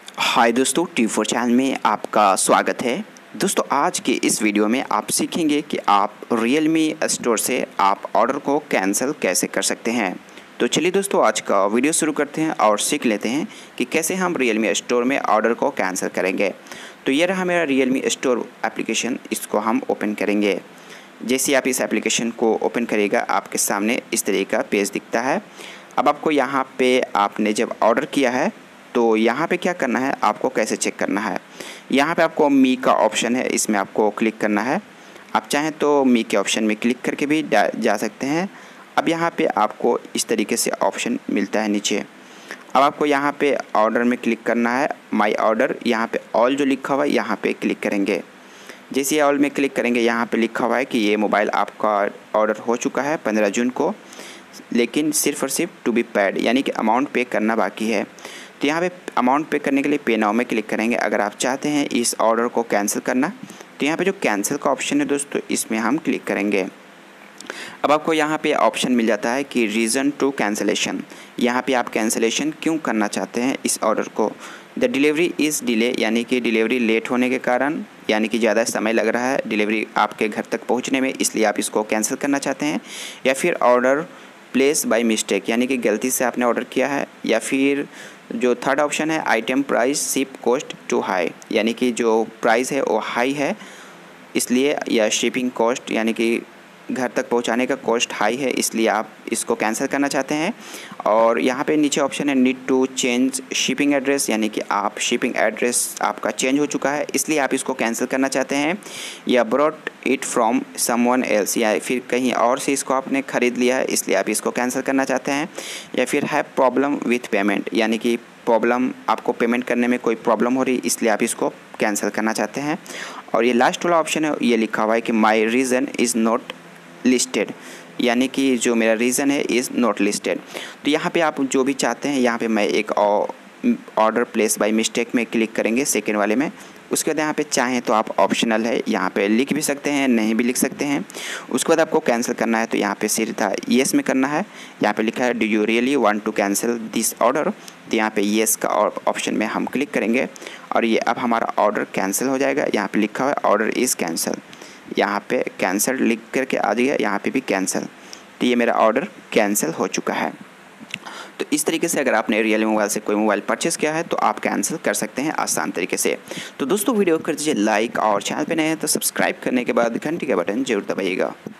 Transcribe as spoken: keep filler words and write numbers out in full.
हाय दोस्तों, T four channel में आपका स्वागत है। दोस्तों आज के इस वीडियो में आप सीखेंगे कि आप रियलमी स्टोर से आप ऑर्डर को कैंसिल कैसे कर सकते हैं। तो चलिए दोस्तों आज का वीडियो शुरू करते हैं और सीख लेते हैं कि कैसे हम रियलमी स्टोर में ऑर्डर को कैंसिल करेंगे। तो ये रहा मेरा रियलमी स्टोर एप्लीकेशन, इसको हम ओपन करेंगे। जैसे आप इस एप्लीकेशन को ओपन करेगा आपके सामने इस तरीके का पेज दिखता है। अब आपको यहाँ पे आपने जब ऑर्डर किया है तो यहाँ पे क्या करना है, आपको कैसे चेक करना है। यहाँ पे आपको मी का ऑप्शन है, इसमें आपको क्लिक करना है। आप चाहें तो मी के ऑप्शन में क्लिक करके भी जा सकते हैं। अब यहाँ पे आपको इस तरीके से ऑप्शन मिलता है नीचे। अब आपको यहाँ पे ऑर्डर में क्लिक करना है, माई ऑर्डर। यहाँ पे ऑल जो लिखा हुआ है यहाँ पे क्लिक करेंगे। जैसे ही ऑल में क्लिक करेंगे यहाँ पे लिखा हुआ है कि ये मोबाइल आपका ऑर्डर हो चुका है पंद्रह जून को, लेकिन सिर्फ और सिर्फ टू बी पेड, यानी कि अमाउंट पे करना बाकी है। तो यहाँ पे अमाउंट पे करने के लिए पे नाउ में क्लिक करेंगे। अगर आप चाहते हैं इस ऑर्डर को कैंसिल करना तो यहाँ पे जो कैंसिल का ऑप्शन है दोस्तों, इसमें हम क्लिक करेंगे। अब आपको यहाँ पे ऑप्शन मिल जाता है कि रीज़न टू कैंसिलेशन। यहाँ पे आप कैंसिलेशन क्यों करना चाहते हैं इस ऑर्डर को। द डिलीवरी इज़ डिले, यानी कि डिलीवरी लेट होने के कारण, यानी कि ज़्यादा समय लग रहा है डिलीवरी आपके घर तक पहुँचने में, इसलिए आप इसको कैंसिल करना चाहते हैं। या फिर ऑर्डर प्लेस बाय मिस्टेक, यानी कि गलती से आपने ऑर्डर किया है। या फिर जो थर्ड ऑप्शन है item price ship cost too high, यानी कि जो प्राइस है वो हाई है इसलिए, या शिपिंग कॉस्ट यानी कि घर तक पहुंचाने का कॉस्ट हाई है इसलिए आप इसको कैंसिल करना चाहते हैं। और यहाँ पे नीचे ऑप्शन है need to change shipping address, यानी कि आप शिपिंग एड्रेस आपका चेंज हो चुका है इसलिए आप इसको कैंसिल करना चाहते हैं। या brought it from someone else, या फिर कहीं और से इसको आपने ख़रीद लिया है इसलिए आप इसको कैंसिल करना चाहते हैं। या फिर है प्रॉब्लम विथ पेमेंट, यानी कि प्रॉब्लम, आपको पेमेंट करने में कोई प्रॉब्लम हो रही इसलिए आप इसको कैंसिल करना चाहते हैं। और ये लास्ट वाला ऑप्शन है, ये लिखा हुआ है कि my reason is not listed, यानी कि जो मेरा रीज़न है इज़ नॉट लिस्टेड। तो यहाँ पे आप जो भी चाहते हैं, यहाँ पे मैं एक ऑर्डर प्लेस बाय मिस्टेक में क्लिक करेंगे सेकेंड वाले में। उसके बाद यहाँ पे चाहें तो आप ऑप्शनल है, यहाँ पे लिख भी सकते हैं, नहीं भी लिख सकते हैं। उसके बाद आपको कैंसिल करना है तो यहाँ पे सीधा येस में करना है। यहाँ पे लिखा है do you really want to cancel this order, तो यहाँ पे येस का ऑप्शन में हम क्लिक करेंगे और ये अब हमारा ऑर्डर कैंसिल हो जाएगा। यहाँ पे लिखा हुआ है ऑर्डर इज़ कैंसिल, यहाँ पे कैंसिल लिख करके आ जाएगा, यहाँ पे भी कैंसिल। तो ये मेरा ऑर्डर कैंसिल हो चुका है। तो इस तरीके से अगर आपने रियलमी मोबाइल से कोई मोबाइल परचेस किया है तो आप कैंसिल कर सकते हैं आसान तरीके से। तो दोस्तों वीडियो कर दीजिए लाइक और चैनल पे नए हैं तो सब्सक्राइब करने के बाद घंटी का बटन जरूर दबाइएगा।